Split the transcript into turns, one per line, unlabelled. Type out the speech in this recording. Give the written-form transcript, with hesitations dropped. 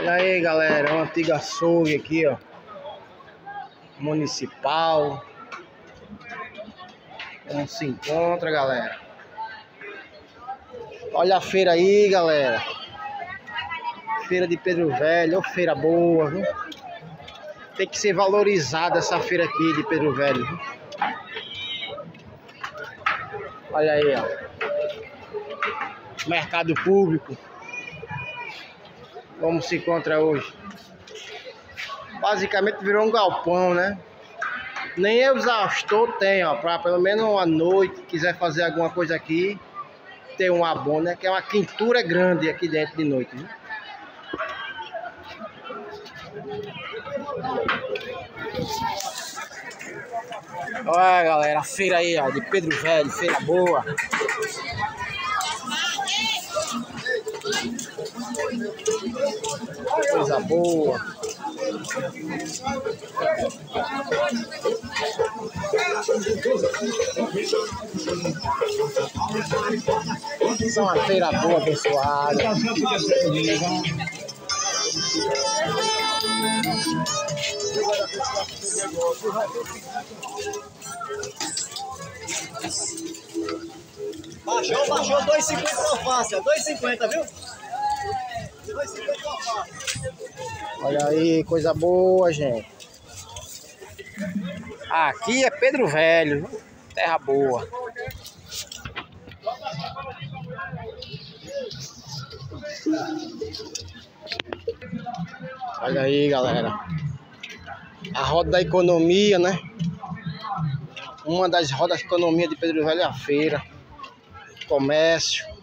Olha aí, galera, uma antiga açougue aqui, ó, municipal. Como se encontra, galera? Olha a feira aí, galera. Feira de Pedro Velho, ó, feira boa, viu? Tem que ser valorizada essa feira aqui de Pedro Velho, viu? Olha aí, ó. Mercado público. Como se encontra hoje? Basicamente virou um galpão, né? Nem exaustor tem, ó, para pelo menos uma noite, quiser fazer alguma coisa aqui, tem um abono, né? Que é uma quintura grande aqui dentro de noite, viu? Olha, galera, a feira aí, ó, de Pedro Velho, feira boa. Coisa boa. Isso é uma feira boa, abençoada.
Baixou 2,50 a alface, 2,50, viu? 2,50 a alface.
Olha aí, coisa boa, gente. Aqui é Pedro Velho, terra boa. Olha aí, galera. A roda da economia, né? Uma das rodas da economia de Pedro Velho é a feira. Comércio.